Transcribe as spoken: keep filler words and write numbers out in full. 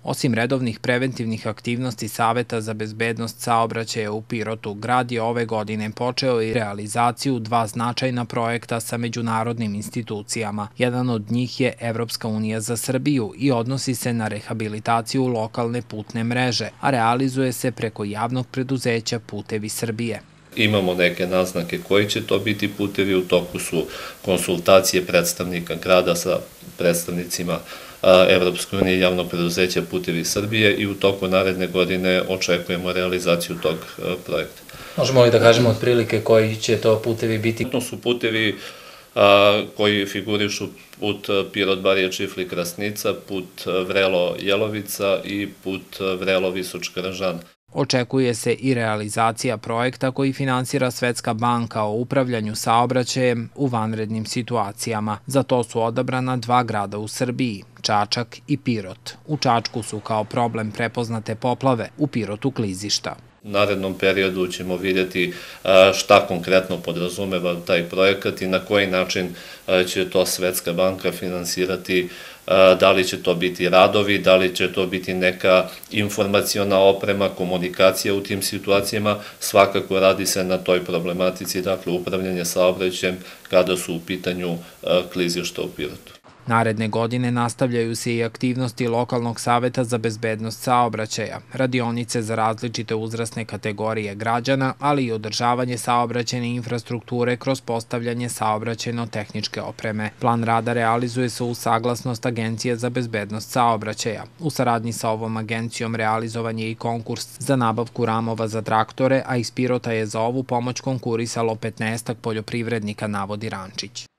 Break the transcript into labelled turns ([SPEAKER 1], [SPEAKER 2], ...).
[SPEAKER 1] Osim redovnih preventivnih aktivnosti Saveta za bezbednost saobraćaja u Pirotu, grad je ove godine počeo i realizaciju dva značajna projekta sa međunarodnim institucijama. Jedan od njih je Evropska unija za Srbiju i odnosi se na rehabilitaciju lokalne putne mreže, a realizuje se preko javnog preduzeća Putevi Srbije.
[SPEAKER 2] Imamo neke naznake koji će to biti putevi, u toku su konsultacije predstavnika grada sa predstavnicima Evropske unije i javnog preduzeća Putevi Srbije i u toku naredne godine očekujemo realizaciju tog projekta.
[SPEAKER 3] Možemo li da kažemo otprilike koji će to putevi biti?
[SPEAKER 2] To su putevi koji figurišu put Pirot-Barije-Čiflik-Krasnica, put Vrelo-Jelovica i put Vrelo-Visočka-Ražana.
[SPEAKER 1] Očekuje se i realizacija projekta koji finansira Svetska banka o upravljanju saobraćajem u vanrednim situacijama. Za to su odabrana dva grada u Srbiji, Čačak i Pirot. U Čačku su kao problem prepoznate poplave, u Pirotu klizišta.
[SPEAKER 2] U narednom periodu ćemo vidjeti šta konkretno podrazumeva taj projekat i na koji način će to Svetska banka finansirati, da li će to biti radovi, da li će to biti neka informaciona oprema, komunikacija u tim situacijama. Svakako radi se na toj problematici, dakle upravljanje saobraćajem kada su u pitanju klizišta u Pirotu.
[SPEAKER 1] Naredne godine nastavljaju se i aktivnosti Lokalnog saveta za bezbednost saobraćaja, radionice za različite uzrasne kategorije građana, ali i održavanje saobraćajne infrastrukture kroz postavljanje saobraćajno-tehničke opreme. Plan rada realizuje se uz saglasnost Agencije za bezbednost saobraćaja. U saradnji sa ovom agencijom realizovan je i konkurs za nabavku ramova za traktore, a iz Pirota je za ovu pomoć konkurisalo petnaestak poljoprivrednika, navodi Rančić.